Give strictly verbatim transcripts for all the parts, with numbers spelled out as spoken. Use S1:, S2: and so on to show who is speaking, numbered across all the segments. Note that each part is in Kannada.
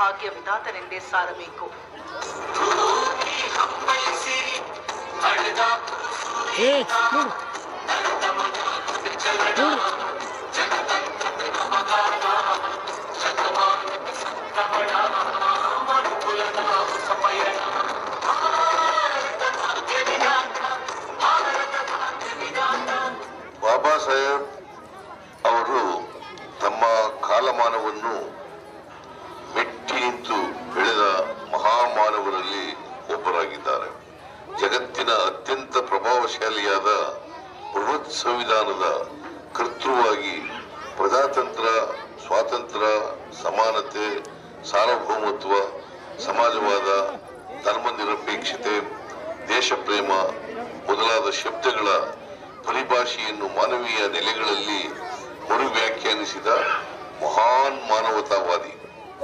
S1: ಭಾಗ್ಯ ವಿಧಾತನೆಂದೇ ಸಾರಬೇಕು.
S2: ಬಾಬಾ ಸಾಹೇಬ್ ಅವರು ತಮ್ಮ ಕಾಲಮಾನವನ್ನು ಮೆಟ್ಟಿ ನಿಂತು ಬೆಳೆದ ಮಹಾಮಾನವರಲ್ಲಿ ಒಬ್ಬರಾಗಿದ್ದಾರೆ. ಜಗತ್ತಿನ ಅತ್ಯಂತ ಪ್ರಭಾವಶಾಲಿಯಾದ ಬೃಹತ್ ಸಂವಿಧಾನದ ಕರ್ತೃವಾಗಿ ಪ್ರಜಾತಂತ್ರ, ಸ್ವಾತಂತ್ರ್ಯ, ಸಮಾನತೆ, ಸಾರ್ವಭೌಮತ್ವ, ಸಮಾಜವಾದ, ಧರ್ಮನಿರಪೇಕ್ಷತೆ, ದೇಶಪ್ರೇಮ ಮೊದಲಾದ ಶಬ್ದಗಳ ಪರಿಭಾಷೆಯನ್ನು ಮಾನವೀಯ ನೆಲೆಗಳಲ್ಲಿ ಮರು ವ್ಯಾಖ್ಯಾನಿಸಿದ ಮಹಾನ್ ಮಾನವತಾವಾದಿ.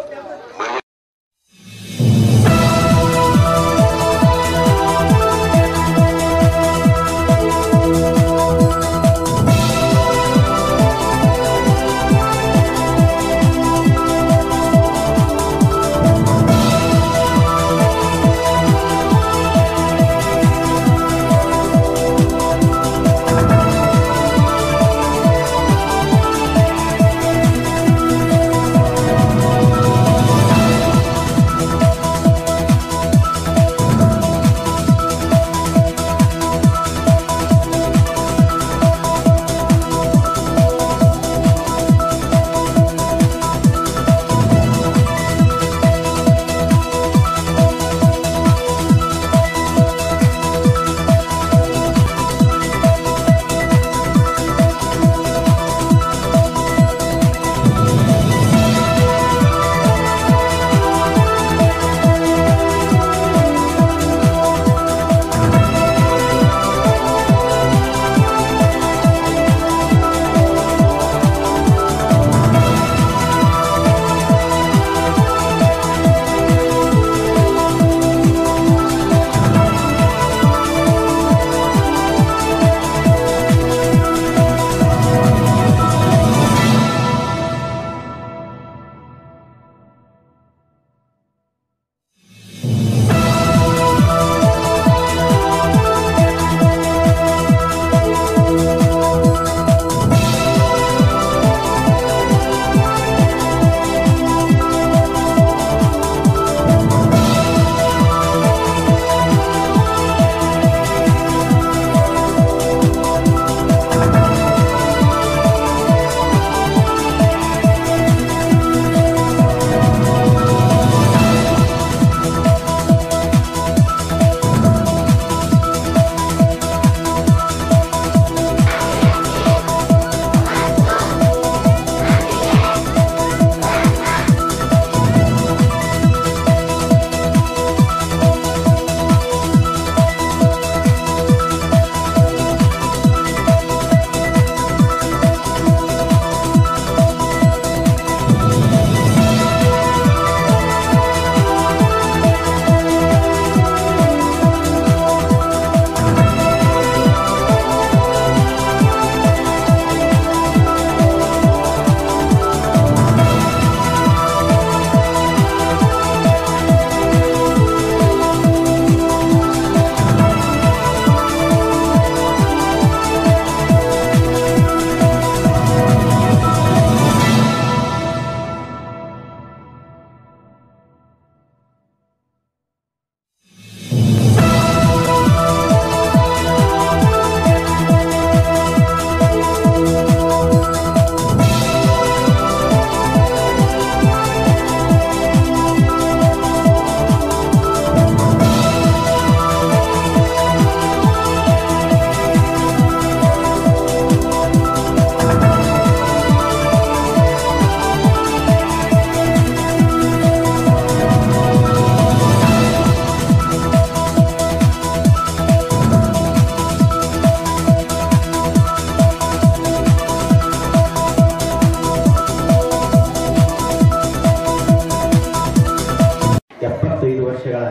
S3: ವರ್ಷಗಳ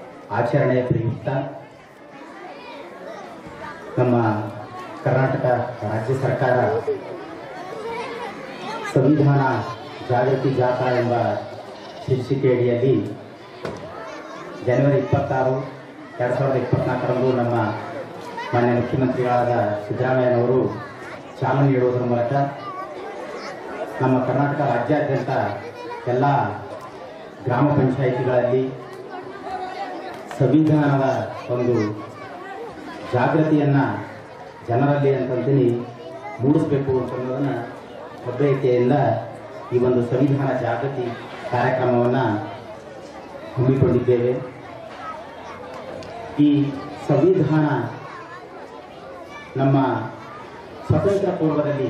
S3: ಆಚರಣೆಯ ಪ್ರಯುಕ್ತ ನಮ್ಮ ಕರ್ನಾಟಕ ರಾಜ್ಯ ಸರ್ಕಾರ ಸಂವಿಧಾನ ಜಾಗೃತಿ ಜಾಥಾ ಎಂಬ ಶೀರ್ಷಿಕೆ ಅಡಿಯಲ್ಲಿ ಜನವರಿ ಇಪ್ಪತ್ತಾರು ಎರಡು ಸಾವಿರದ ಇಪ್ಪತ್ನಾಲ್ಕರಂದು ನಮ್ಮ ಮಾನ್ಯ ಮುಖ್ಯಮಂತ್ರಿಗಳಾದ ಸಿದ್ದರಾಮಯ್ಯನವರು ಚಾಲನೆ ನೀಡುವುದರ ಮೂಲಕ ನಮ್ಮ ಕರ್ನಾಟಕ ರಾಜ್ಯಾದ್ಯಂತ ಎಲ್ಲ ಗ್ರಾಮ ಪಂಚಾಯಿತಿಗಳಲ್ಲಿ ಸಂವಿಧಾನದ ಒಂದು ಜಾಗೃತಿಯನ್ನು ಜನರಲ್ಲಿ ಅಂತಂತೀನಿ ಮೂಡಿಸಬೇಕು ಅಂತನ್ನೋದನ್ನು ಒಬ್ಬೈಕೆಯಿಂದ ಈ ಒಂದು ಸಂವಿಧಾನ ಜಾಗೃತಿ ಕಾರ್ಯಕ್ರಮವನ್ನು ಹಮ್ಮಿಕೊಂಡಿದ್ದೇವೆ. ಈ ಸಂವಿಧಾನ ನಮ್ಮ ಸ್ವತಂತ್ರ ಪೂರ್ವದಲ್ಲಿ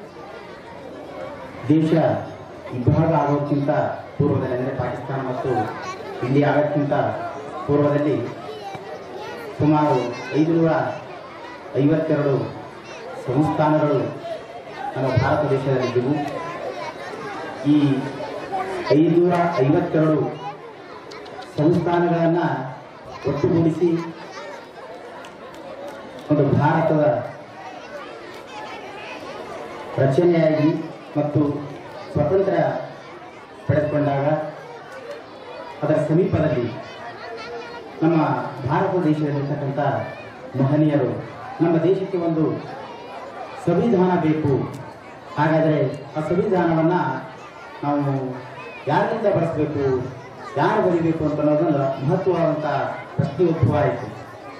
S3: ದೇಶ ಇಬ್ಬಾಗ ಆಗೋಕ್ಕಿಂತ ಪೂರ್ವದಲ್ಲಿ ಅಂದರೆ ಪಾಕಿಸ್ತಾನ ಮತ್ತು ಇಂಡಿಯಾ ಆಗೋಕ್ಕಿಂತ ಪೂರ್ವದಲ್ಲಿ ಸುಮಾರು ಐದುನೂರ ಐವತ್ತೆರಡು ಸಂಸ್ಥಾನಗಳು ನಮ್ಮ ಭಾರತ ದೇಶದಲ್ಲಿದ್ದವು. ಈ ಐದುನೂರ ಐವತ್ತೆರಡು ಸಂಸ್ಥಾನಗಳನ್ನು ಒಟ್ಟುಗೂಡಿಸಿ ಒಂದು ಭಾರತದ ರಚನೆಯಾಗಿ ಮತ್ತು ಸ್ವಾತಂತ್ರ್ಯ ಪಡೆದುಕೊಂಡಾಗ ಅದರ ಸಮೀಪದಲ್ಲಿ ನಮ್ಮ ಭಾರತ ದೇಶದಲ್ಲಿರ್ತಕ್ಕಂಥ ಮಹನೀಯರು ನಮ್ಮ ದೇಶಕ್ಕೆ ಒಂದು ಸಂವಿಧಾನ ಬೇಕು, ಹಾಗಾದರೆ ಆ ಸಂವಿಧಾನವನ್ನು ನಾವು ಯಾರಿಂದ ಬಳಸಬೇಕು, ಯಾರು ಬರೀಬೇಕು ಅಂತ ಅನ್ನೋದೊಂದು ಮಹತ್ವವಾದಂಥ ಪ್ರಶ್ನೆ ಉದ್ಭವ ಆಯಿತು.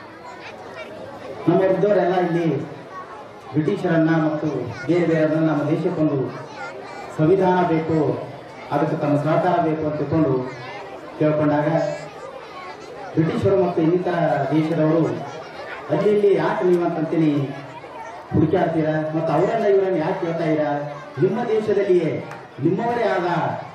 S3: ನಮ್ಮ ಇದ್ದವರೆಲ್ಲ ಇಲ್ಲಿ ಬ್ರಿಟಿಷರನ್ನು ಮತ್ತು ಬೇರೆ ಬೇರೆದನ್ನು ನಮ್ಮ ದೇಶಕ್ಕೊಂದು ಸಂವಿಧಾನ ಬೇಕು, ಅದಕ್ಕೆ ತಮ್ಮ ಸಹಕಾರ ಬೇಕು ಅಂತ ತಿಳ್ಕೊಂಡು ಕೇಳ್ಕೊಂಡಾಗ ಬ್ರಿಟಿಷರು ಮತ್ತು ಇನ್ನಿತರ ದೇಶದವರು ಅಲ್ಲಿ ಇಲ್ಲಿ ಯಾಕೆ ನೀವು ಅಂತಂತೀನಿ ಹುಡುಕಾಡ್ತೀರಾ ಮತ್ತು ಅವರನ್ನ ಇವರನ್ನು ಯಾಕೆ ಕೇಳ್ತಾ ಇರಾ, ನಿಮ್ಮ ದೇಶದಲ್ಲಿಯೇ ನಿಮ್ಮವರೇ ಆದ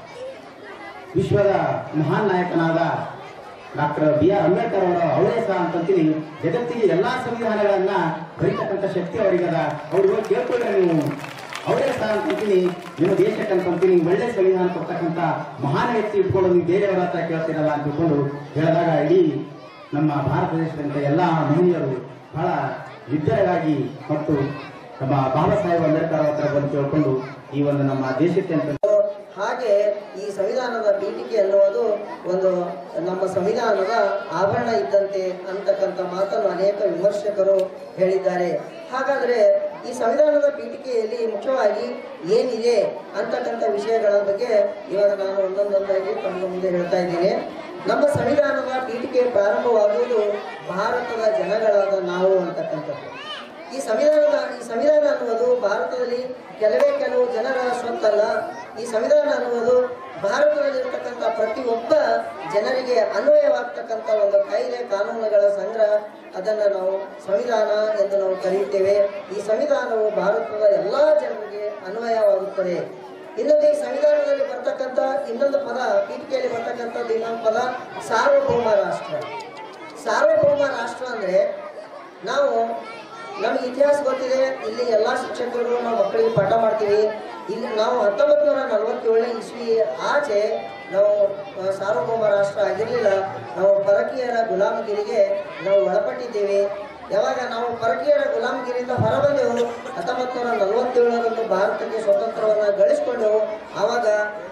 S3: ವಿಶ್ವದ ಮಹಾನ್ ನಾಯಕನಾದ ಡಾಕ್ಟರ್ ಬಿ ಆರ್ ಅಂಬೇಡ್ಕರ್ ಅವರು ಅವರೇ ಸಹ ಅಂತಂತೀನಿ ಜಗತ್ತಿಗೆ ಎಲ್ಲ ಸಂವಿಧಾನಗಳನ್ನ ಬರೀತಕ್ಕಂಥ ಶಕ್ತಿ ಅವರಿಗದ, ಅವ್ರಿಗೆ ಕೇಳ್ಕೊಂಡ್ರೆ ನೀವು ಅವರೇ ಸಹ ಅಂತಂತೀನಿ ನಿಮ್ಮ ದೇಶಕ್ಕಂತಂತೀನಿ ಒಳ್ಳೆ ಸಂವಿಧಾನ ಕೊಡ್ತಕ್ಕಂಥ ಮಹಾನ್ ವ್ಯಕ್ತಿ ಇಟ್ಕೊಂಡು ನೀವು ಬೇರೆಯವರ ಹತ್ರ ಕೇಳ್ತೀರಲ್ಲ ಅಂತ ತಿಳ್ಕೊಂಡು ಹೇಳಿದಾಗ ಇಡೀ ನಮ್ಮ ಭಾರತ ದೇಶದಂತ ಎಲ್ಲ ಮಹನೀಯರು ಬಹಳ ವಿದ್ಯರಾಗಿ ಮತ್ತು ನಮ್ಮ ಬಾಬಾ ಸಾಹೇಬ್ ಅಂಬೇಡ್ಕರ್ ಹತ್ರ ಬಂದು ಕೇಳ್ಕೊಂಡು ಈ ಒಂದು ನಮ್ಮ ದೇಶಕ್ಕೆ ಅಂತ
S4: ಹಾಗೆ ಈ ಸಂವಿಧಾನದ ಪೀಠಿಕೆ ಅನ್ನುವುದು ಒಂದು ನಮ್ಮ ಸಂವಿಧಾನದ ಆಭರಣ ಇದ್ದಂತೆ ಅಂತಕ್ಕಂಥ ಮಾತನ್ನು ಅನೇಕ ವಿಮರ್ಶಕರು ಹೇಳಿದ್ದಾರೆ. ಹಾಗಾದರೆ ಈ ಸಂವಿಧಾನದ ಪೀಠಿಕೆಯಲ್ಲಿ ಮುಖ್ಯವಾಗಿ ಏನಿದೆ ಅಂತಕ್ಕಂಥ ವಿಷಯಗಳ ಬಗ್ಗೆ ಇವಾಗ ನಾನು ಒಂದೊಂದೊಂದಾಗಿ ತಮ್ಮ ಮುಂದೆ ಹೇಳ್ತಾ ಇದ್ದೇನೆ. ನಮ್ಮ ಸಂವಿಧಾನದ ಪೀಠಿಕೆ ಪ್ರಾರಂಭವಾಗುವುದು ಭಾರತದ ಜನಗಳಾದ ನಾವು ಅಂತಕ್ಕಂಥದ್ದು. ಈ ಸಂವಿಧಾನದ ಈ ಸಂವಿಧಾನ ಅನ್ನುವುದು ಭಾರತದಲ್ಲಿ ಕೆಲವೇ ಕೆಲವು ಜನರ ಸ್ವತ್ತಲ್ಲ. ಈ ಸಂವಿಧಾನ ಅನ್ನುವುದು ಭಾರತದಲ್ಲಿರ್ತಕ್ಕಂಥ ಪ್ರತಿಯೊಬ್ಬ ಜನರಿಗೆ ಅನ್ವಯವಾಗ್ತಕ್ಕಂಥ ಒಂದು ಕಾಯ್ದೆ ಕಾನೂನುಗಳ ಸಂಗ್ರಹ, ಅದನ್ನು ನಾವು ಸಂವಿಧಾನ ಎಂದು ನಾವು ಕರೆಯುತ್ತೇವೆ. ಈ ಸಂವಿಧಾನವು ಭಾರತದ ಎಲ್ಲ ಜನರಿಗೆ ಅನ್ವಯವಾಗುತ್ತದೆ. ಇನ್ನೊಂದು ಈ ಸಂವಿಧಾನದಲ್ಲಿ ಬರ್ತಕ್ಕಂಥ ಇನ್ನೊಂದು ಪದ, ಪೀಠಿಕೆಯಲ್ಲಿ ಬರ್ತಕ್ಕಂಥದ್ದು ಇನ್ನೊಂದು ಪದ ಸಾರ್ವಭೌಮ ರಾಷ್ಟ್ರ. ಸಾರ್ವಭೌಮ ರಾಷ್ಟ್ರ ಅಂದರೆ ನಾವು ನಮಗೆ ಇತಿಹಾಸ ಗೊತ್ತಿದೆ, ಇಲ್ಲಿ ಎಲ್ಲ ಶಿಕ್ಷಕರು ನಾವು ಮಕ್ಕಳಿಗೆ ಪಾಠ ಮಾಡ್ತೀವಿ. ಇಲ್ಲಿ ನಾವು ಹತ್ತೊಂಬತ್ತು ನೂರ ನಲವತ್ತೇಳನೇ ಇಸ್ವಿ ಆಚೆ ನಾವು ಸಾರ್ವಭೌಮ ರಾಷ್ಟ್ರ ಆಗಿರಲಿಲ್ಲ. ನಾವು ಪರಕೀಯರ ಗುಲಾಮಗಿರಿಗೆ ನಾವು ಒಳಪಟ್ಟಿದ್ದೇವೆ. ಯಾವಾಗ ನಾವು ಪರಕೀಯರ ಗುಲಾಮಗಿರಿಯಿಂದ ಹೊರಬಂದೆವು, ಹತ್ತೊಂಬತ್ತು ನೂರ ನಲವತ್ತೇಳರಂದು ಭಾರತಕ್ಕೆ ಸ್ವತಂತ್ರವನ್ನು ಗಳಿಸಿಕೊಂಡೆವು. ಆವಾಗ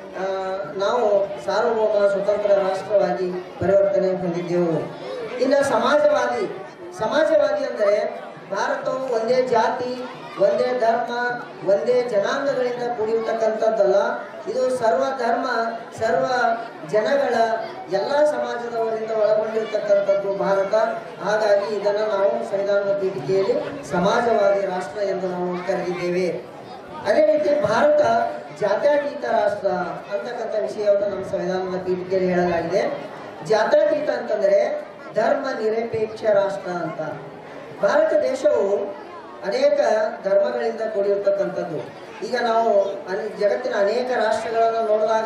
S4: ನಾವು ಸಾರ್ವಭೌಮ ಸ್ವತಂತ್ರ ರಾಷ್ಟ್ರವಾಗಿ ಪರಿವರ್ತನೆ ಹೊಂದಿದ್ದೆವು. ಇನ್ನು ಸಮಾಜವಾದಿ ಸಮಾಜವಾದಿ ಅಂದರೆ ಭಾರತವು ಒಂದೇ ಜಾತಿ, ಒಂದೇ ಧರ್ಮ, ಒಂದೇ ಜನಾಂಗಗಳಿಂದ ಕೂಡಿರ್ತಕ್ಕಂಥದ್ದಲ್ಲ. ಇದು ಸರ್ವ ಧರ್ಮ, ಸರ್ವ ಜನಗಳ ಎಲ್ಲ ಸಮಾಜದವರಿಂದ ಒಳಗೊಂಡಿರ್ತಕ್ಕಂಥದ್ದು ಭಾರತ. ಹಾಗಾಗಿ ಇದನ್ನು ನಾವು ಸಂವಿಧಾನದ ಪೀಠಿಕೆಯಲ್ಲಿ ಸಮಾಜವಾದಿ ರಾಷ್ಟ್ರ ಎಂದು ನಾವು ಕರೆದಿದ್ದೇವೆ. ಅದೇ ರೀತಿ ಭಾರತ ಜಾತ್ಯತೀತ ರಾಷ್ಟ್ರ ಅಂತಕ್ಕಂಥ ವಿಷಯವನ್ನು ನಮ್ಮ ಸಂವಿಧಾನದ ಪೀಠಿಕೆಯಲ್ಲಿ ಹೇಳಲಾಗಿದೆ. ಜಾತ್ಯತೀತ ಅಂತಂದರೆ ಧರ್ಮ ನಿರಪೇಕ್ಷ ರಾಷ್ಟ್ರ ಅಂತ. ಭಾರತ ದೇಶವು ಅನೇಕ ಧರ್ಮಗಳಿಂದ ಕೂಡಿರ್ತಕ್ಕಂಥದ್ದು. ಈಗ ನಾವು ಅನ್ ಜಗತ್ತಿನ ಅನೇಕ ರಾಷ್ಟ್ರಗಳನ್ನು ನೋಡಿದಾಗ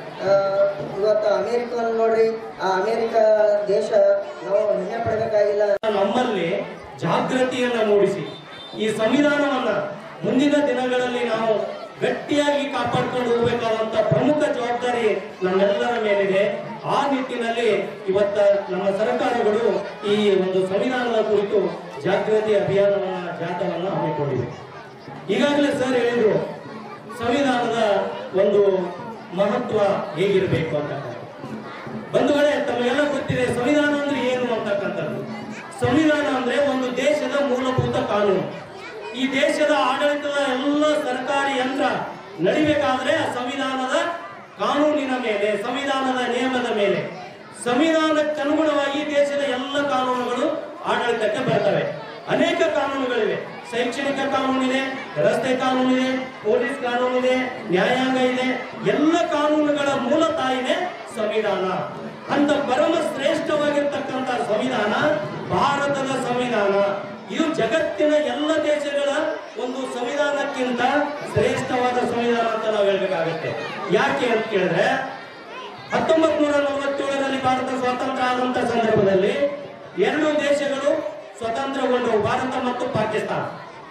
S4: ಇವತ್ತು ಅಮೇರಿಕವನ್ನು ನೋಡ್ರಿ, ಆ ಅಮೇರಿಕ ದೇಶ ನಾವು ಹೆಮ್ಮೆ ಪಡಬೇಕಾಗಿಲ್ಲ.
S5: ನಮ್ಮಲ್ಲಿ ಜಾಗೃತಿಯನ್ನು ಮೂಡಿಸಿ ಈ ಸಂವಿಧಾನವನ್ನ ಮುಂದಿನ ದಿನಗಳಲ್ಲಿ ನಾವು ಗಟ್ಟಿಯಾಗಿ ಕಾಪಾಡಿಕೊಂಡು ಹೋಗಬೇಕಾದಂತ ಪ್ರಮುಖ ಜವಾಬ್ದಾರಿ ನಮ್ಮೆಲ್ಲರ ಮೇಲಿದೆ. ಆ ನಿಟ್ಟಿನಲ್ಲಿ ಇವತ್ತ ನಮ್ಮ ಸರ್ಕಾರಗಳು ಈ ಒಂದು ಸಂವಿಧಾನದ ಕುರಿತು ಜಾಗೃತಿ ಅಭಿಯಾನವನ್ನ ಜಾಥಾವನ್ನ ಹಮ್ಮಿಕೊಂಡಿವೆ. ಈಗಾಗಲೇ ಸರ್ ಹೇಳಿದ್ರು, ಸಂವಿಧಾನದ ಒಂದು ಮಹತ್ವ ಹೇಗಿರಬೇಕು ಅಂತಕ್ಕಂಥದ್ದು. ಬಂಧುಗಳೇ, ತಮಗೆಲ್ಲ ಗೊತ್ತಿದೆ ಸಂವಿಧಾನ ಅಂದ್ರೆ ಏನು ಅಂತಕ್ಕಂಥದ್ದು. ಸಂವಿಧಾನ ಅಂದ್ರೆ ಒಂದು ದೇಶದ ಮೂಲಭೂತ ಕಾನೂನು. ಈ ದೇಶದ ಆಡಳಿತದ ಎಲ್ಲ ಸರ್ಕಾರಿ ಯಂತ್ರ ನಡಿಬೇಕಾದ್ರೆ ಆ ಸಂವಿಧಾನದ ಕಾನೂನಿನ ಮೇಲೆ, ಸಂವಿಧಾನದ ನಿಯಮದ ಮೇಲೆ, ಸಂವಿಧಾನಕ್ಕೆ ಅನುಗುಣವಾಗಿ ದೇಶದ ಎಲ್ಲ ಕಾನೂನುಗಳು ಆಡಳಿತಕ್ಕೆ ಬರ್ತವೆ. ಅನೇಕ ಕಾನೂನುಗಳಿವೆ. ಶೈಕ್ಷಣಿಕ ಕಾನೂನಿದೆ, ರಸ್ತೆ ಕಾನೂನಿದೆ, ಪೊಲೀಸ್ ಕಾನೂನಿದೆ, ನ್ಯಾಯಾಂಗ ಇದೆ. ಎಲ್ಲ ಕಾನೂನುಗಳ ಮೂಲ ತಾಯಿನೇ ಸಂವಿಧಾನ. ಅಂತ ಪರಮ ಶ್ರೇಷ್ಠವಾಗಿರ್ತಕ್ಕಂಥ ಸಂವಿಧಾನ ಭಾರತದ ಸಂವಿಧಾನ. ಇದು ಜಗತ್ತಿನ ಎಲ್ಲ ದೇಶಗಳ ಒಂದು ಸಂವಿಧಾನಕ್ಕಿಂತ ಶ್ರೇಷ್ಠವಾದ ಸಂವಿಧಾನ ಅಂತ ನಾವು ಹೇಳ್ಬೇಕಾಗತ್ತೆ. ಯಾಕೆ ಅಂತ ಕೇಳಿದ್ರೆ, ಹತ್ತೊಂಬತ್ ನೂರ ನಲವತ್ತೇಳರಲ್ಲಿ ಭಾರತ ಸ್ವಾತಂತ್ರ್ಯ ಆದಂತ ಸಂದರ್ಭದಲ್ಲಿ ಎರಡು ದೇಶಗಳು ಸ್ವತಂತ್ರಗೊಂಡವು, ಭಾರತ ಮತ್ತು ಪಾಕಿಸ್ತಾನ.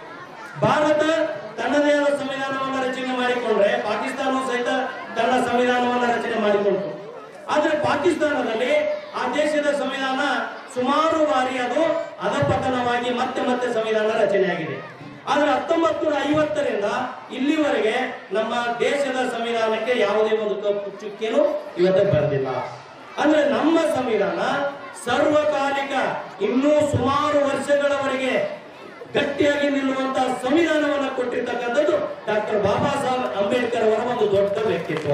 S5: ಭಾರತ ತನ್ನದೇ ಆದ ಸಂವಿಧಾನವನ್ನು ರಚನೆ ಮಾಡಿಕೊಂಡ್ರೆ ಪಾಕಿಸ್ತಾನವು ಸಹಿತ ತನ್ನ ಸಂವಿಧಾನವನ್ನು ರಚನೆ ಮಾಡಿಕೊಂಡ್ರು. ಆದ್ರೆ ಪಾಕಿಸ್ತಾನದಲ್ಲಿ ಆ ದೇಶದ ಸಂವಿಧಾನ ಸುಮಾರು ಬಾರಿ ಅದು ಅಧಪತನವಾಗಿ ಮತ್ತೆ ಮತ್ತೆ ಸಂವಿಧಾನ ರಚನೆಯಾಗಿದೆ. ಆದ್ರೆ ಹತ್ತೊಂಬತ್ ನೂರ ಐವತ್ತರಿಂದ ಇಲ್ಲಿವರೆಗೆ ನಮ್ಮ ದೇಶದ ಸಂವಿಧಾನಕ್ಕೆ ಯಾವುದೇ ಒಂದು ಕಪ್ಪು ಚುಕ್ಕಿನೂ ಇವತ್ತು ಬರೆದಿಲ್ಲ. ಅಂದ್ರೆ ನಮ್ಮ ಸಂವಿಧಾನ ಸರ್ವಕಾಲಿಕ, ಇನ್ನೂ ಸುಮಾರು ವರ್ಷಗಳವರೆಗೆ ಗಟ್ಟಿಯಾಗಿ ನಿಲ್ಲುವಂತಹ ಸಂವಿಧಾನವನ್ನು ಕೊಟ್ಟಿರ್ತಕ್ಕಂಥದ್ದು ಡಾಕ್ಟರ್ ಬಾಬಾ ಸಾಹೇಬ್ ಅಂಬೇಡ್ಕರ್ ಅವರ ಒಂದು ದೊಡ್ಡ ವ್ಯಕ್ತಿತ್ವ.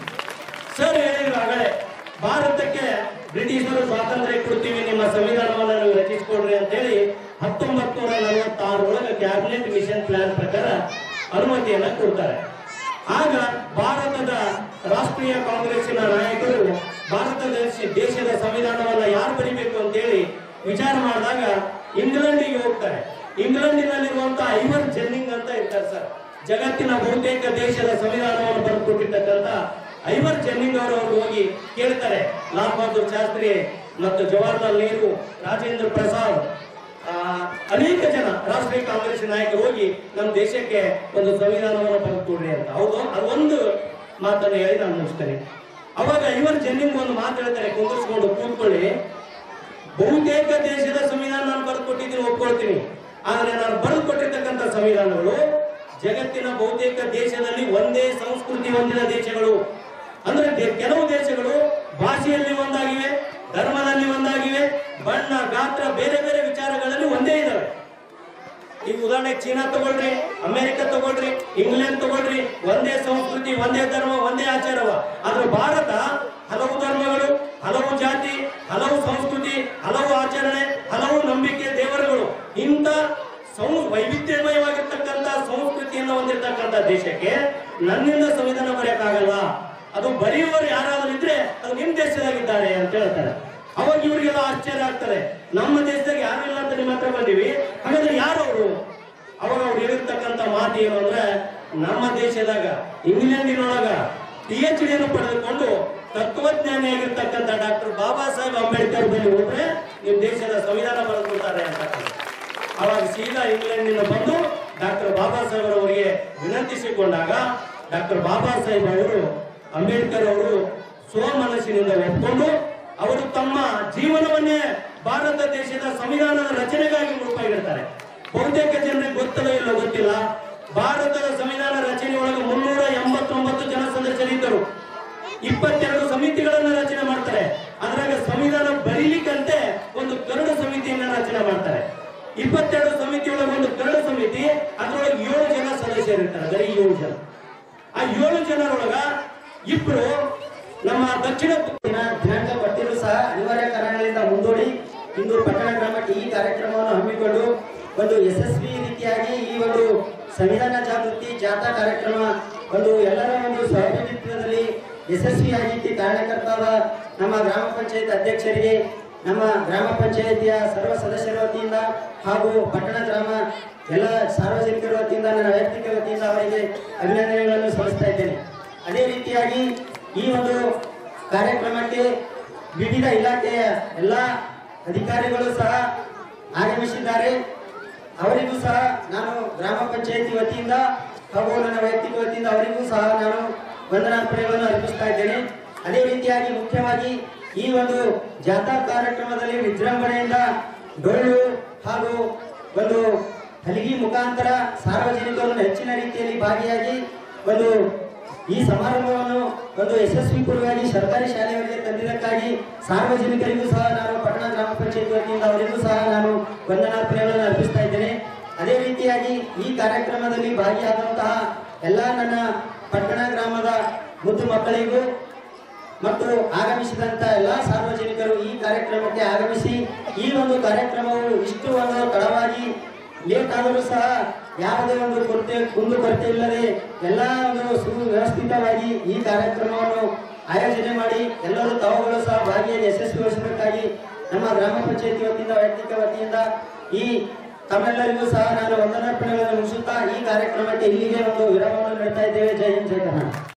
S5: ಸರ್ ಹೇಳಿದ್ರು ಆಗಲೇ, ಭಾರತಕ್ಕೆ ಬ್ರಿಟಿಷರು ಸ್ವಾತಂತ್ರ್ಯ ಕೊಡ್ತೀವಿ, ನಿಮ್ಮ ಸಂವಿಧಾನವನ್ನು ನೀವು ರಚಿಸಿಕೊಡ್ರಿ ಅಂತ ಹೇಳಿ ಹತ್ತೊಂಬತ್ ನೂರ ನಲವತ್ತಾರರೊಳಗೆ ಕ್ಯಾಬಿನೆಟ್ ಮಿಷನ್ ಪ್ಲಾನ್ ಪ್ರಕಾರ ಅನುಮತಿಯನ್ನ ಕೊಡ್ತಾರೆ. ಆಗ ಭಾರತದ ರಾಷ್ಟ್ರೀಯ ಕಾಂಗ್ರೆಸ್ಸಿನ ನಾಯಕರು ಭಾರತ ದೇಶದ ಸಂವಿಧಾನವನ್ನ ಯಾರು ಬರೀಬೇಕು ಅಂತ ಹೇಳಿ ವಿಚಾರ ಮಾಡಿದಾಗ ಇಂಗ್ಲೆಂಡಿಗೆ ಹೋಗ್ತಾರೆ. ಇಂಗ್ಲೆಂಡಿನಲ್ಲಿರುವಂತಹ ಐವರ್ ಜೆನ್ನಿಂಗ್ ಅಂತ ಇರ್ತಾರೆ ಸರ್. ಜಗತ್ತಿನ ಬಹುತೇಕ ದೇಶದ ಸಂವಿಧಾನವನ್ನು ಬರೆದುಕೊಟ್ಟಿರ್ತಕ್ಕಂಥ ಐವರ್ ಜೆನ್ನಿಂಗ್ ಅವರು ಹೋಗಿ ಕೇಳ್ತಾರೆ. ಲಾಲ್ ಬಹದ್ದೂರ್ ಶಾಸ್ತ್ರಿ ಮತ್ತು ಜವಾಹರ್ಲಾಲ್ ನೆಹರು, ರಾಜೇಂದ್ರ ಪ್ರಸಾದ್, ಅನೇಕ ಜನ ರಾಷ್ಟ್ರೀಯ ಕಾಂಗ್ರೆಸ್ ನಾಯಕರು ಹೋಗಿ ನಮ್ಮ ದೇಶಕ್ಕೆ ಒಂದು ಸಂವಿಧಾನವನ್ನು ಬರೆದುಕೊಡ್ರಿ ಅಂತ. ಹೌದು, ಅದೊಂದು ಮಾತನ್ನು ಹೇಳಿ ನಾನು ಮುಗಿಸ್ತೇನೆ. ಅವಾಗ ಐವರ್ ಜೆನ್ನಿಂಗ್ ಒಂದು ಮಾತು ಹೇಳ್ತಾರೆ, ಕುಂದಿಸ್ಕೊಂಡು ಕೂತ್ಕೊಳ್ಳಿ, ಬಹುತೇಕ ದೇಶದ ಸಂವಿಧಾನ ನಾನು ಬರೆದುಕೊಟ್ಟಿದ್ದೀನಿ, ಒಪ್ಕೊಳ್ತೀನಿ. ಆದ್ರೆ ನಾನು ಬರೆದುಕೊಟ್ಟಿರ್ತಕ್ಕಂಥ ಸಂವಿಧಾನಗಳು ಜಗತ್ತಿನ ಬಹುತೇಕ ದೇಶದಲ್ಲಿ ಒಂದೇ ಸಂಸ್ಕೃತಿ ಹೊಂದಿದ ದೇಶಗಳು. ಅಂದ್ರೆ ಕೆಲವು ದೇಶಗಳು ಭಾಷೆಯಲ್ಲಿ ಒಂದಾಗಿವೆ, ಧರ್ಮದಲ್ಲಿ ಒಂದಾಗಿವೆ, ಬಣ್ಣ, ಗಾತ್ರ, ಬೇರೆ ಬೇರೆ ವಿಚಾರಗಳಲ್ಲಿ ಒಂದೇ ಇದಾವೆ. ಈಗ ಉದಾಹರಣೆ ಚೀನಾ ತಗೊಳ್ರಿ, ಅಮೆರಿಕ ತಗೊಳ್ರಿ, ಇಂಗ್ಲೆಂಡ್ ತಗೊಳ್ರಿ, ಒಂದೇ ಸಂಸ್ಕೃತಿ, ಒಂದೇ ಧರ್ಮ, ಒಂದೇ ಆಚಾರವ. ಆದ್ರೆ ಭಾರತ ಹಲವು ಧರ್ಮಗಳು, ಹಲವು ಜಾತಿ, ಹಲವು ಸಂಸ್ಕೃತಿ, ಹಲವು ಆಚರಣೆ, ಹಲವು ನಂಬಿಕೆ, ದೇವರುಗಳು, ಇಂಥ ಸಂ ವೈವಿಧ್ಯಮಯವಾಗಿರ್ತಕ್ಕಂಥ ಸಂಸ್ಕೃತಿಯನ್ನು ಹೊಂದಿರತಕ್ಕಂಥ ದೇಶಕ್ಕೆ ನನ್ನಿಂದ ಸಂವಿಧಾನ ಬರೆಯಕ್ಕಾಗಲ್ಲ, ಅದು ಬರೆಯುವವರು ಯಾರಾದ್ರೂ ಇದ್ರೆ ಅದು ನಿಮ್ ದೇಶದಾಗಿದ್ದಾರೆ ಅಂತ ಹೇಳ್ತಾರೆ. ಅವಾಗ ಇವರಿಗೆಲ್ಲ ಆಶ್ಚರ್ಯ ಆಗ್ತಾರೆ, ನಮ್ಮ ದೇಶದಾಗ ಯಾರು ಇಲ್ಲ ಅಂತ ನಿಮ್ಮ ಹತ್ರ ಬಂದಿವಿ, ಹಾಗಾದ್ರೆ ಯಾರು ಅವರು? ಅವಾಗ ಅವ್ರು ಹೇಳಿರ್ತಕ್ಕಂಥ ಮಾತು ಏನು ಅಂದ್ರೆ, ನಮ್ಮ ದೇಶದಾಗ ಇಂಗ್ಲೆಂಡಿನೊಳಗ ಪಿ ಎಚ್ ಡಿಯನ್ನು ಪಡೆದುಕೊಂಡು ತತ್ವಜ್ಞಾನಿಯಾಗಿರ್ತಕ್ಕಂಥ ಡಾಕ್ಟರ್ ಬಾಬಾ ಸಾಹೇಬ್ ಅಂಬೇಡ್ಕರ್ ಬಳಿ ಹೋದ್ರೆ ನಿಮ್ ದೇಶದ ಸಂವಿಧಾನ ಬರೆದುಕೊಳ್ತಾರೆ ಅಂತ. ಅವಾಗ ಸೀದಾ ಇಂಗ್ಲೆಂಡಿನ ಬಂದು ಡಾಕ್ಟರ್ ಬಾಬಾ ಸಾಹೇಬ್ ಅವರಿಗೆ ವಿನಂತಿಸಿಕೊಂಡಾಗ ಡಾಕ್ಟರ್ ಬಾಬಾ ಸಾಹೇಬ್ ಅವರು ಅಂಬೇಡ್ಕರ್ ಅವರು ಸ್ವಮನಸ್ಸಿನಿಂದ ಒಪ್ಪಿಕೊಂಡು ಅವರು ತಮ್ಮ ಜೀವನವನ್ನೇ ಭಾರತ ದೇಶದ ಸಂವಿಧಾನದ ರಚನೆಗಾಗಿ ಮುಡುಪಾಗಿರ್ತಾರೆ. ಬಹುತೇಕ ಜನರಿಗೆ ಗೊತ್ತಲೋ ಇಲ್ಲೋ ಗೊತ್ತಿಲ್ಲ, ಭಾರತದ ಸಂವಿಧಾನ ರಚನೆಯೊಳಗೆ ಮುನ್ನೂರ ಎಂಬತ್ತೊಂಬತ್ತು ಜನ ಸದಸ್ಯರಿದ್ದರು. ಇಪ್ಪತ್ತೆರಡು ಸಮಿತಿಗಳನ್ನು ರಚನೆ ಮಾಡ್ತಾರೆ. ಅದ್ರಾಗ ಸಂವಿಧಾನ ಬರೀಲಿಕ್ಕಂತೆ ಒಂದು ಕರಡು ಸಮಿತಿಯನ್ನ ರಚನೆ ಮಾಡ್ತಾರೆ. ಇಪ್ಪತ್ತೆರಡು ಸಮಿತಿಯೊಳಗೆ ಒಂದು ಕರಡು ಸಮಿತಿ, ಅದರೊಳಗೆ ಏಳು ಜನ ಸದಸ್ಯರಿರ್ತಾರೆ, ಬರೀ ಏಳು ಜನ. ಆ ಏಳು ಜನರೊಳಗ ಇಬ್ರು ನಮ್ಮ ದಕ್ಷಿಣ
S3: ದಿನಾಂಕ ಪಟ್ಟಿಯೂ ಸಹ ಅನಿವಾರ್ಯ ಕಾರಣಗಳಿಂದ ಮುಂದೂಡಿ ಇಂದು ಪಟ್ಟಣ ಗ್ರಾಮಕ್ಕೆ ಈ ಕಾರ್ಯಕ್ರಮವನ್ನು ಹಮ್ಮಿಕೊಂಡು ಒಂದು ಯಶಸ್ವಿ ರೀತಿಯಾಗಿ ಈ ಒಂದು ಸಂವಿಧಾನ ಜಾಗೃತಿ ಜಾಥಾ ಕಾರ್ಯಕ್ರಮ ಒಂದು ಎಲ್ಲರ ಒಂದು ಸಹಭಾಗಿತ್ವದಲ್ಲಿ ಯಶಸ್ವಿಯಾಗಿ ಕಾರಣಕರ್ತಾದ ನಮ್ಮ ಗ್ರಾಮ ಪಂಚಾಯತ್ ಅಧ್ಯಕ್ಷರಿಗೆ, ನಮ್ಮ ಗ್ರಾಮ ಪಂಚಾಯತಿಯ ಸರ್ವ ಸದಸ್ಯರ ವತಿಯಿಂದ ಹಾಗೂ ಪಟ್ಟಣ ಗ್ರಾಮ ಎಲ್ಲ ಸಾರ್ವಜನಿಕರ ವತಿಯಿಂದ, ನನ್ನ ವೈಯಕ್ತಿಕ ವತಿಯಿಂದ ಅವರಿಗೆ ಅಭಿನಂದನೆಗಳನ್ನು ಸಲ್ಲಿಸ್ತಾ ಇದ್ದೇನೆ. ಅದೇ ರೀತಿಯಾಗಿ ಈ ಒಂದು ಕಾರ್ಯಕ್ರಮಕ್ಕೆ ವಿವಿಧ ಇಲಾಖೆಯ ಎಲ್ಲ ಅಧಿಕಾರಿಗಳು ಸಹ ಆಗಮಿಸಿದ್ದಾರೆ. ಅವರಿಗೂ ಸಹ ನಾನು ಗ್ರಾಮ ಪಂಚಾಯತಿ ವತಿಯಿಂದ ಹಾಗೂ ನನ್ನ ವೈಯಕ್ತಿಕ ವತಿಯಿಂದ ಅವರಿಗೂ ಸಹ ನಾನು ವಂದನಾರ್ಪಣೆಗಳನ್ನು ಅರ್ಪಿಸ್ತಾ ಇದ್ದೇನೆ. ಅದೇ ರೀತಿಯಾಗಿ ಮುಖ್ಯವಾಗಿ ಈ ಒಂದು ಜಾಥಾ ಕಾರ್ಯಕ್ರಮದಲ್ಲಿ ವಿಜೃಂಭಣೆಯಿಂದ ಡೊಳ್ಳು ಹಾಗೂ ಒಂದು ಹಲಿಗಿ ಮುಖಾಂತರ ಸಾರ್ವಜನಿಕರನ್ನು ಹೆಚ್ಚಿನ ರೀತಿಯಲ್ಲಿ ಭಾಗಿಯಾಗಿ ಒಂದು ಈ ಸಮಾರಂಭವನ್ನು ಒಂದು ಯಶಸ್ವಿಪೂರ್ವವಾಗಿ ಸರ್ಕಾರಿ ಶಾಲೆಯವರಿಗೆ ತಂದಿದ್ದಕ್ಕಾಗಿ ಸಾರ್ವಜನಿಕರಿಗೂ ಸಹ ನಾನು ಪಟ್ಟಣ ಗ್ರಾಮ ಪಂಚಾಯತ್ ವತಿಯಿಂದ ಅವರಿಗೂ ಸಹ ನಾನು ವಂದನಾರ್ಪಣೆಗಳನ್ನು ಅರ್ಪಿಸ್ತಾ ಇದ್ದೇನೆ. ಅದೇ ರೀತಿಯಾಗಿ ಈ ಕಾರ್ಯಕ್ರಮದಲ್ಲಿ ಭಾಗಿಯಾದಂತಹ ಎಲ್ಲ ನನ್ನ ಪಟ್ಟಣ ಗ್ರಾಮದ ಮುದ್ದು ಮಕ್ಕಳಿಗೂ ಮತ್ತು ಆಗಮಿಸಿದಂತ ಎಲ್ಲ ಸಾರ್ವಜನಿಕರು ಈ ಕಾರ್ಯಕ್ರಮಕ್ಕೆ ಆಗಮಿಸಿ ಈ ಒಂದು ಕಾರ್ಯಕ್ರಮವು ಇಷ್ಟು ಒಂದು ತಡವಾಗಿ ಲೇಟ್ ಆದರೂ ಸಹ ಯಾವುದೇ ಒಂದು ಕೊರತೆ ಕುಂದು ಕೊರತೆ ಇಲ್ಲದೆ ಎಲ್ಲ ಒಂದು ಸುವ್ಯವಸ್ಥಿತವಾಗಿ ಈ ಕಾರ್ಯಕ್ರಮವನ್ನು ಆಯೋಜನೆ ಮಾಡಿ ಎಲ್ಲರೂ ತಾವುಗಳು ಸಹ ಭಾಗಿಯಾಗಿ ಯಶಸ್ವಿಗೊಳಿಸಬೇಕಾಗಿ ನಮ್ಮ ಗ್ರಾಮ ಪಂಚಾಯತಿ ವತಿಯಿಂದ ವೈಯಕ್ತಿಕ ವತಿಯಿಂದ ಈ ತಮ್ಮೆಲ್ಲರಿಗೂ ಸಹ ನಾನು ವಂದನಾರ್ಪಣೆಗಳನ್ನು ಮುಗಿಸುತ್ತಾ ಈ ಕಾರ್ಯಕ್ರಮಕ್ಕೆ ಇಲ್ಲಿಗೆ ಒಂದು ವಿರಾಮವನ್ನು ನೀಡ್ತಾ ಇದ್ದೇವೆ. ಜೈ ಹಿಂದ್, ಜೈ ಕರ್ನಾಟಕ.